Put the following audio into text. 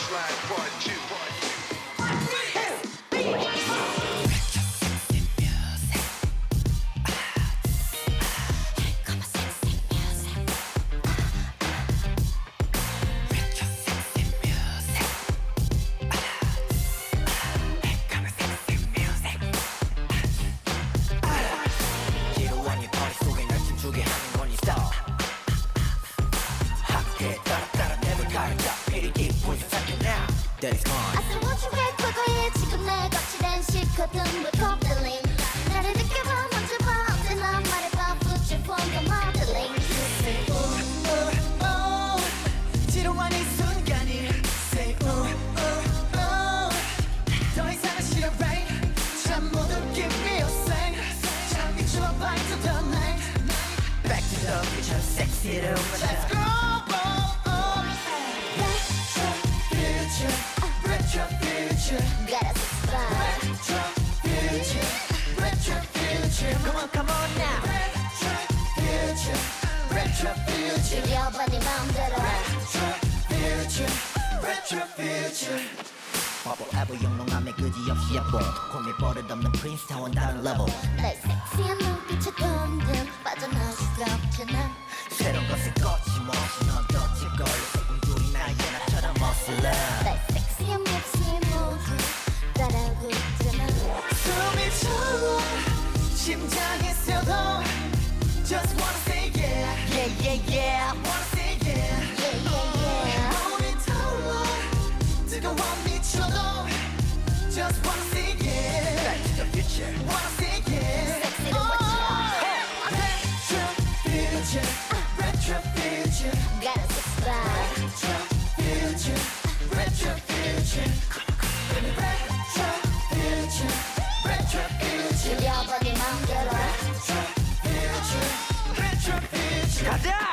Slide Part 2. That is fine. I said won't you get 과거에 지금 내 거칠은 싫거든 with coupling 나를 느껴봐 먼저 봐 언제나 말해봐 put your phone on modeling You say 지루한 이 순간이 Say 더 이상은 싫어 right 참 모두 give me a sign 참 미쳐봐 back to the night Back to the future sexy room Let's go Retro future Gotta subscribe Retro future Come on now Retro future 줄여봐 네 맘대로 Retro future Forever 영롱함에 그지없이 약봉 콤이 버릇없는 프린스타운 다른 level 날 섹시한 눈빛에 던져 빠져나올 수가 없잖아 새로운 것을 거침없이 넌 던질 걸로 소금줄이 나의 나처럼 멋슬러 날 섹시한 몹시 모두 따라오고 있잖아 숨이 차와 심장이 쓰여도 Just wanna say yeah Yeah yeah yeah Wanna say yeah Yeah yeah yeah 몸이 타올라 뜨거워 미쳐도 Just wanna say yeah Back to the future Wanna say yeah 섹시로 watch Retro future Retro future Gotta subscribe Retro future Retro future Retro future Retro future 줄여봐 네 맘대로 Retro future Retro future 가자!